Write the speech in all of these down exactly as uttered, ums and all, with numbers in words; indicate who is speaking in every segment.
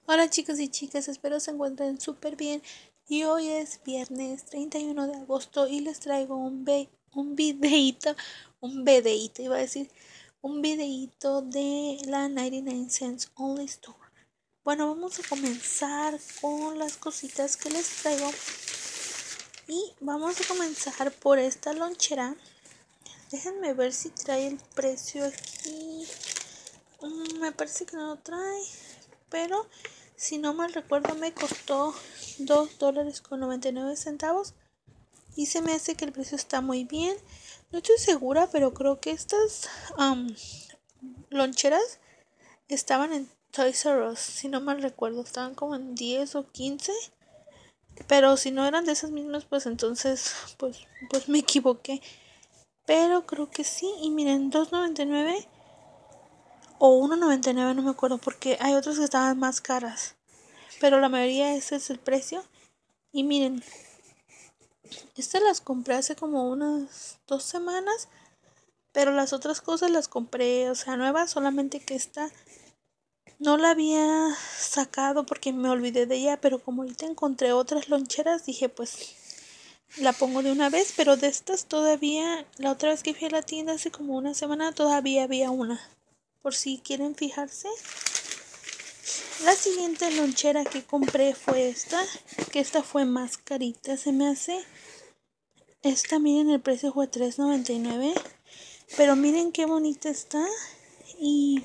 Speaker 1: Hola chicos y chicas, espero se encuentren súper bien. Y hoy es viernes treinta y uno de agosto y les traigo un, ve un videíto, un videíto, iba a decir, un videíto de la noventa y nueve Cents Only Store. Bueno, vamos a comenzar con las cositas que les traigo. Y vamos a comenzar por esta lonchera. Déjenme ver si trae el precio aquí. Mm, me parece que no lo trae, pero si no mal recuerdo me costó dos dólares con noventa y nueve centavos y se me hace que el precio está muy bien. No estoy segura, pero creo que estas um, loncheras estaban en Toys R Us, si no mal recuerdo, estaban como en diez o quince, pero si no eran de esas mismas, pues entonces pues, pues me equivoqué, pero creo que sí. Y miren, dos noventa y nueve o uno noventa y nueve, no me acuerdo, porque hay otras que estaban más caras, pero la mayoría ese es el precio. Y miren, estas las compré hace como unas dos semanas, pero las otras cosas las compré, o sea, nuevas, solamente que esta no la había sacado porque me olvidé de ella, pero como ahorita encontré otras loncheras, dije pues la pongo de una vez. Pero de estas todavía, la otra vez que fui a la tienda hace como una semana, todavía había una, por si quieren fijarse. La siguiente lonchera que compré fue esta, que esta fue más carita, se me hace. Esta, miren, el precio fue tres noventa y nueve, pero miren qué bonita está. Y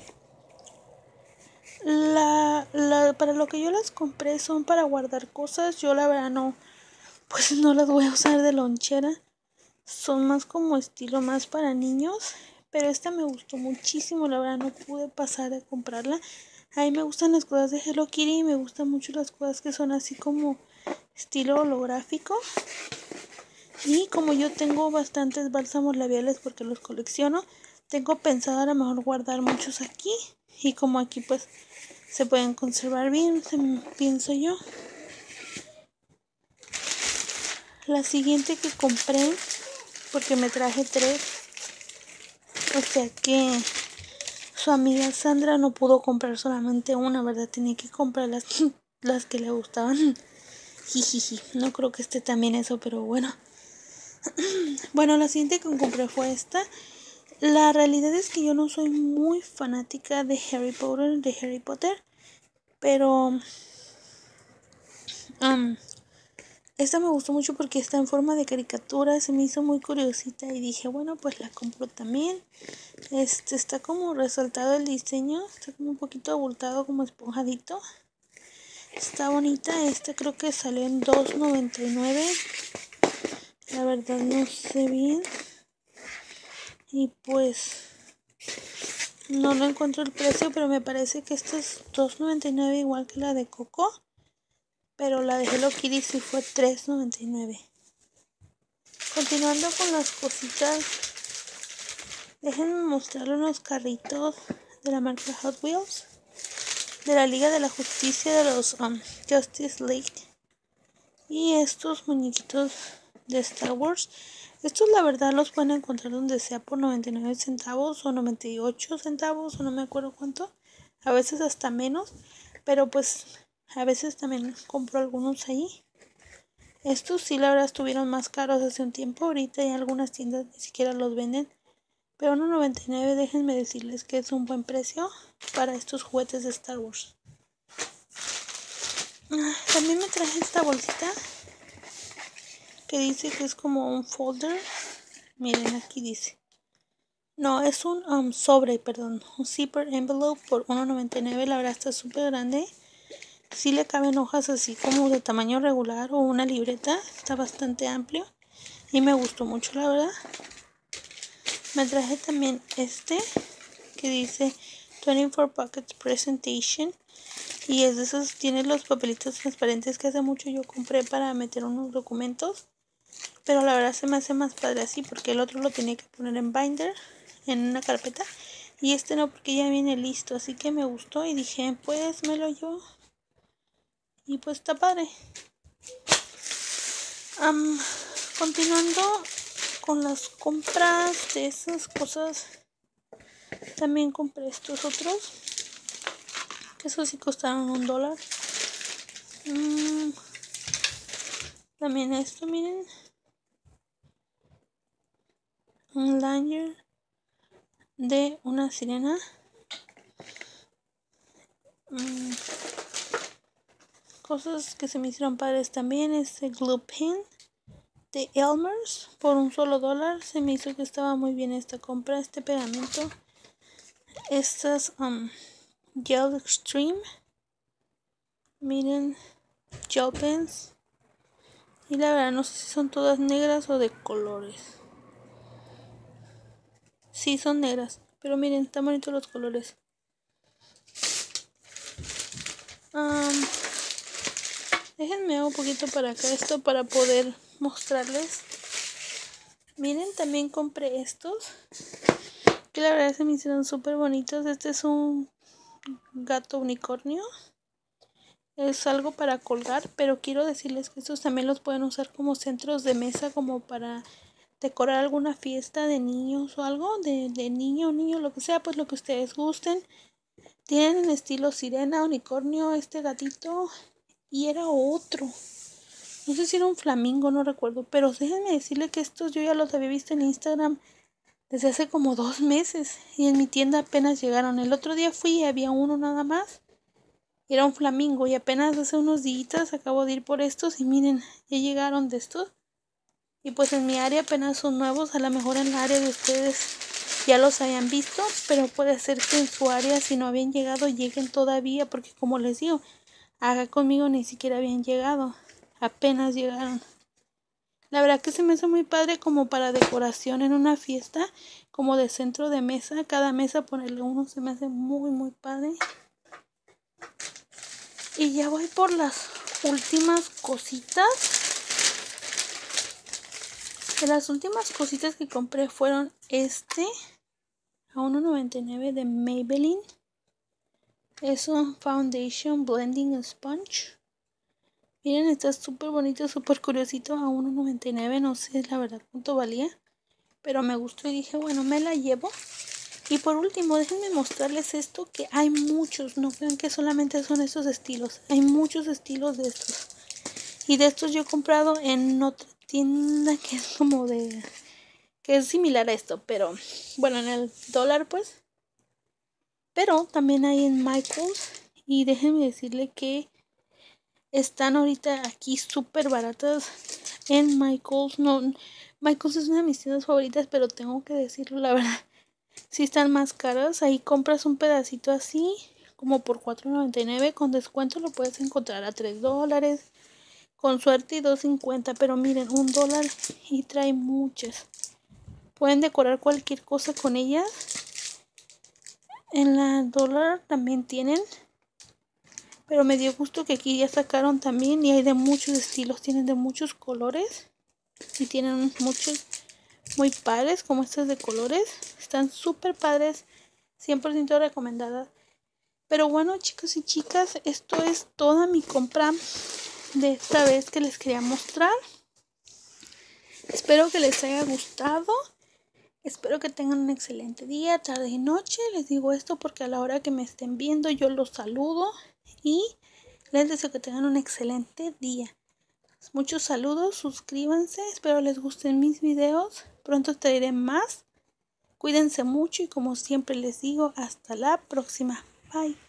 Speaker 1: la, la para lo que yo las compré son para guardar cosas. Yo la verdad no, pues no las voy a usar de lonchera. Son más como estilo más para niños, pero esta me gustó muchísimo, la verdad no pude pasar a comprarla. A mí me gustan las cosas de Hello Kitty y me gustan mucho las cosas que son así como estilo holográfico. Y como yo tengo bastantes bálsamos labiales porque los colecciono, tengo pensado a lo mejor guardar muchos aquí. Y como aquí pues se pueden conservar bien, pienso yo. La siguiente que compré, porque me traje tres, o sea que su amiga Sandra no pudo comprar solamente una, ¿verdad? Tenía que comprar las, las que le gustaban. Jijiji, no creo que esté también eso, pero bueno. Bueno, la siguiente que compré fue esta. La realidad es que yo no soy muy fanática de Harry Potter, de Harry Potter, pero um, esta me gustó mucho porque está en forma de caricatura, se me hizo muy curiosita y dije, bueno, pues la compro también. Este está como resaltado el diseño, está como un poquito abultado, como esponjadito. Está bonita, esta creo que salió en dos noventa y nueve. La verdad no sé bien. Y pues no lo encuentro el precio, pero me parece que esta es dos noventa y nueve igual que la de Coco. Pero la de Hello Kitty sí fue tres noventa y nueve. Continuando con las cositas, déjenme mostrarle unos carritos de la marca Hot Wheels, de la Liga de la Justicia, de los um, Justice League. Y estos muñequitos de Star Wars. Estos la verdad los pueden encontrar donde sea por noventa y nueve centavos o noventa y ocho centavos o no me acuerdo cuánto. A veces hasta menos, pero pues a veces también compro algunos ahí. Estos sí la verdad estuvieron más caros hace un tiempo. Ahorita en algunas tiendas ni siquiera los venden. Pero uno noventa y nueve, déjenme decirles que es un buen precio para estos juguetes de Star Wars. También me traje esta bolsita que dice que es como un folder. Miren, aquí dice. No, es un um, sobre, perdón. Un zipper envelope por uno noventa y nueve. La verdad está súper grande. Sí le caben hojas así como de tamaño regular o una libreta. Está bastante amplio. Y me gustó mucho, la verdad. Me traje también este que dice veinticuatro Pockets Presentation. Y es de esos, tiene los papelitos transparentes que hace mucho yo compré para meter unos documentos. Pero la verdad se me hace más padre así porque el otro lo tenía que poner en binder, en una carpeta. Y este no, porque ya viene listo. Así que me gustó y dije, pues me lo llevo. Y pues está padre. Um, continuando con las compras de esas cosas, también compré estos otros. que esos sí costaron un dólar. Mm, también esto, miren, un lanyard de una sirena. Mm, cosas que se me hicieron padres también, este glue pen de Elmer's por un solo dólar. Se me hizo que estaba muy bien esta compra, este pegamento. Estas um, Gel Extreme, miren, gel pens, y la verdad no sé si son todas negras o de colores. Sí, son negras, pero miren, están bonitos los colores. Um, déjenme un poquito para acá esto para poder mostrarles. Miren, también compré estos, que la verdad se me hicieron súper bonitos. Este es un gato unicornio. Es algo para colgar, pero quiero decirles que estos también los pueden usar como centros de mesa, como para decorar alguna fiesta de niños o algo, de, de niño o niño, lo que sea, pues lo que ustedes gusten. Tienen en estilo sirena, unicornio, este gatito, y era otro. No sé si era un flamingo, no recuerdo, pero déjenme decirle que estos yo ya los había visto en Instagram desde hace como dos meses y en mi tienda apenas llegaron. El otro día fui y había uno nada más. Era un flamingo y apenas hace unos días acabo de ir por estos y miren, ya llegaron de estos. Y pues en mi área apenas son nuevos, a lo mejor en la área de ustedes ya los hayan visto, pero puede ser que en su área, si no habían llegado, lleguen todavía, porque como les digo, acá conmigo ni siquiera habían llegado, apenas llegaron. La verdad que se me hace muy padre como para decoración en una fiesta, como de centro de mesa, cada mesa ponerle uno se me hace muy muy padre. Y ya voy por las últimas cositas. De las últimas cositas que compré fueron este a uno noventa y nueve de Maybelline. Es un Foundation Blending Sponge. Miren, está súper bonito, súper curiosito a uno noventa y nueve. No sé la verdad cuánto valía, pero me gustó y dije, bueno, me la llevo. Y por último, déjenme mostrarles esto, que hay muchos, no crean que solamente son estos estilos, hay muchos estilos de estos. Y de estos yo he comprado en otra tienda que es como de, que es similar a esto, pero bueno, en el dólar pues. Pero también hay en Michaels y déjenme decirle que están ahorita aquí súper baratas en Michaels. No, Michaels es una de mis tiendas favoritas, pero tengo que decirlo la verdad. Si están más caras, ahí compras un pedacito así, como por cuatro noventa y nueve, con descuento lo puedes encontrar a tres dólares, con suerte y dos cincuenta, pero miren, un dólar y trae muchas. Pueden decorar cualquier cosa con ellas. En la dólar también tienen, pero me dio gusto que aquí ya sacaron también y hay de muchos estilos, tienen de muchos colores y tienen muchos muy padres, como estas de colores. Están súper padres, cien por ciento recomendadas. Pero bueno, chicos y chicas, esto es toda mi compra de esta vez que les quería mostrar. Espero que les haya gustado. Espero que tengan un excelente día, tarde y noche. Les digo esto porque a la hora que me estén viendo yo los saludo y les deseo que tengan un excelente día. Muchos saludos, suscríbanse, espero les gusten mis videos. Pronto traeré más. Cuídense mucho y como siempre les digo, hasta la próxima. Bye.